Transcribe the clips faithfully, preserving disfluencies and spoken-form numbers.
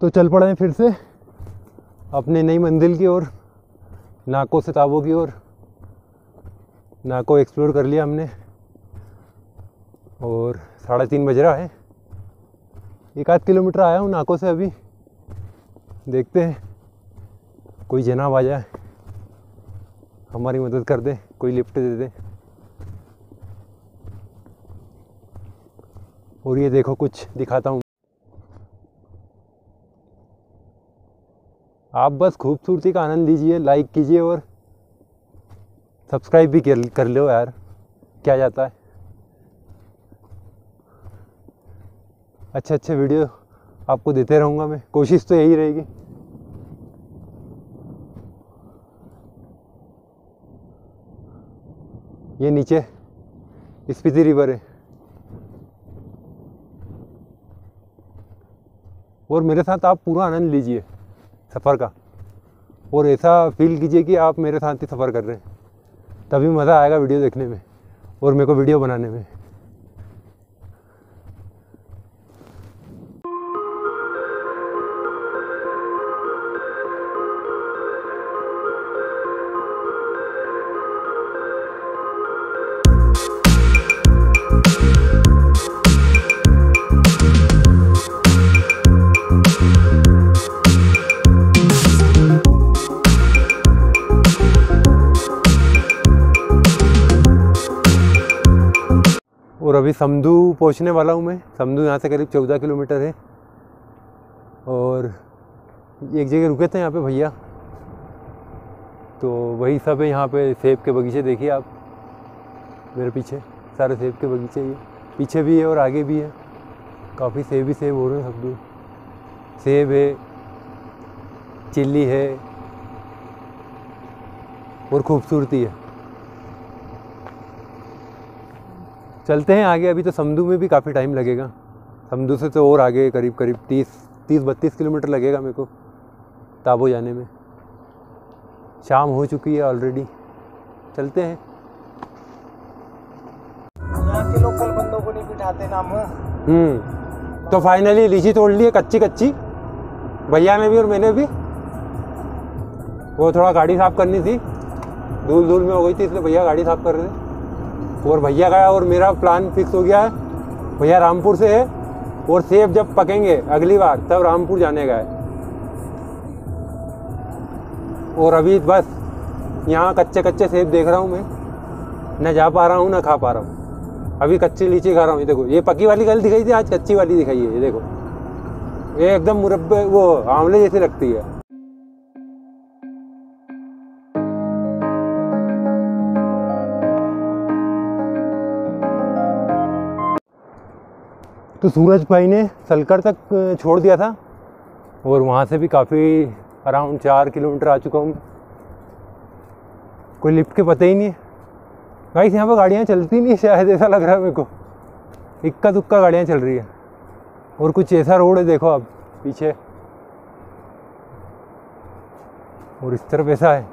तो चल पड़े हैं फिर से अपने नई मंजिल की ओर, नाको से ताबो की ओर। नाको एक्सप्लोर कर लिया हमने और साढ़े तीन बज रहा है। एक आध किलोमीटर आया हूँ नाको से अभी। देखते हैं कोई जनाब आ जाए, हमारी मदद कर दे, कोई लिफ्ट दे दे। और ये देखो कुछ दिखाता हूँ, आप बस खूबसूरती का आनंद लीजिए, लाइक कीजिए और सब्सक्राइब भी कर, कर लो यार, क्या जाता है। अच्छे अच्छे वीडियो आपको देते रहूँगा मैं, कोशिश तो यही रहेगी। ये नीचे स्पीति रिवर है और मेरे साथ आप पूरा आनंद लीजिए सफ़र का और ऐसा फील कीजिए कि आप मेरे साथ ही सफ़र कर रहे हैं, तभी मज़ा आएगा वीडियो देखने में और मेरे को वीडियो बनाने में। और अभी समधू पहुंचने वाला हूं मैं। समधू यहाँ से करीब चौदह किलोमीटर है और एक जगह रुके थे यहाँ पे भैया, तो वही सब है यहाँ पे। सेब के बगीचे देखिए आप, मेरे पीछे सारे सेब के बगीचे, ये पीछे भी है और आगे भी है। काफ़ी सेब ही सेब हो रहे हैं सब दूर। सेब है, चिल्ली है और खूबसूरती है। चलते हैं आगे। अभी तो समधू में भी काफ़ी टाइम लगेगा, समधू से तो और आगे करीब करीब तीस तीस बत्तीस किलोमीटर लगेगा मेरे को ताबो जाने में। शाम हो चुकी है ऑलरेडी, चलते हैं। यहाँ के लोकल बंदों को नहीं बिठाते ना हम। हम्म तो फाइनली लीची तोड़ ली है कच्ची कच्ची, भैया ने भी और मैंने भी। वो थोड़ा गाड़ी साफ़ करनी थी, धूल धूल में हो गई थी, इसलिए भैया गाड़ी साफ़ कर रहे थे। और भैया का और मेरा प्लान फिक्स हो गया है। भैया रामपुर से है और सेब जब पकेंगे अगली बार तब रामपुर जाने का है। और अभी बस यहाँ कच्चे कच्चे सेब देख रहा हूँ मैं, न जा पा रहा हूँ न खा पा रहा हूँ। अभी कच्ची लीची खा रहा हूँ। ये देखो, ये पकी वाली कल दिखाई थी, आज कच्ची वाली दिखाई है। ये देखो, ये एकदम मुरब्बे वो आंवले जैसी लगती है। तो सूरज भाई ने सलकर तक छोड़ दिया था और वहाँ से भी काफ़ी अराउंड चार किलोमीटर आ चुका हूँ। कोई लिफ्ट के पता ही नहीं है गाइस, यहाँ पर गाड़ियाँ चलती नहीं शायद, ऐसा लग रहा है मेरे को। इक्का दुक्का गाड़ियाँ चल रही है और कुछ ऐसा रोड है देखो आप पीछे, और इस तरफ ऐसा है।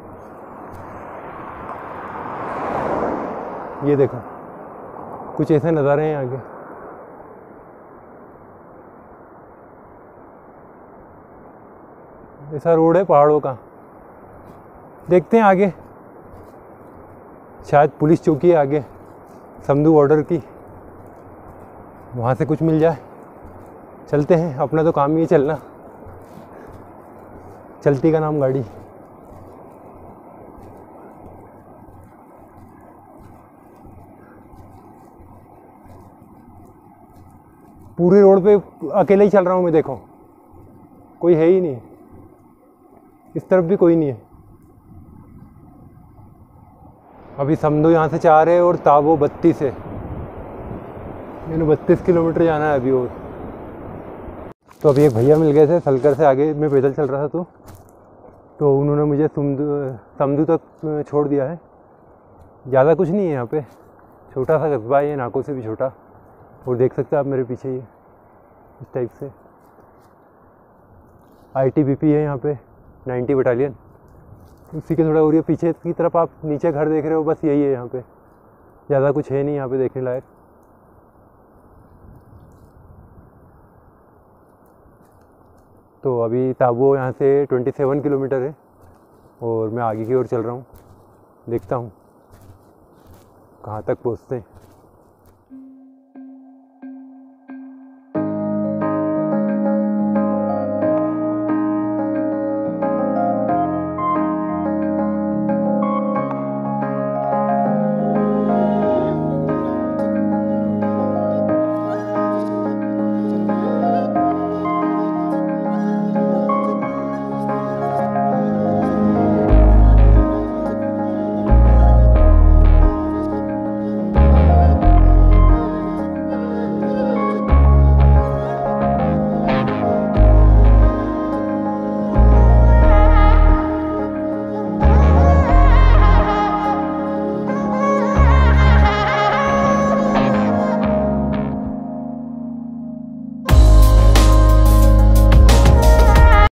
ये देखो कुछ ऐसे नज़ारे हैं आगे। ऐसा रोड है पहाड़ों का। देखते हैं आगे, शायद पुलिस चौकी है आगे समधू बॉर्डर की, वहाँ से कुछ मिल जाए। चलते हैं, अपना तो काम ही है चलना, चलती का नाम गाड़ी। पूरे रोड पे अकेले ही चल रहा हूँ मैं, देखो कोई है ही नहीं, इस तरफ भी कोई नहीं है। अभी समधू यहाँ से चार है और ताबो बत्तीस है, मैंने बत्तीस किलोमीटर जाना है अभी। और तो अभी एक भैया मिल गए थे सलकर से आगे, मैं पैदल चल रहा था तो तो उन्होंने मुझे समधू समधू तक छोड़ दिया है। ज़्यादा कुछ नहीं है यहाँ पे, छोटा सा कस्बा है, नाको से भी छोटा। और देख सकते हैं आप मेरे पीछे, ये इस टाइप से आई टी बी पी है यहाँ पे, नाइन्टी बटालियन। उसी के थोड़ा और ये पीछे की तरफ आप नीचे घर देख रहे हो, बस यही है यहाँ पे, ज़्यादा कुछ है नहीं यहाँ पे देखने लायक। तो अभी ताबो यहाँ से सत्ताईस किलोमीटर है और मैं आगे की ओर चल रहा हूँ। देखता हूँ कहाँ तक पहुँचते हैं।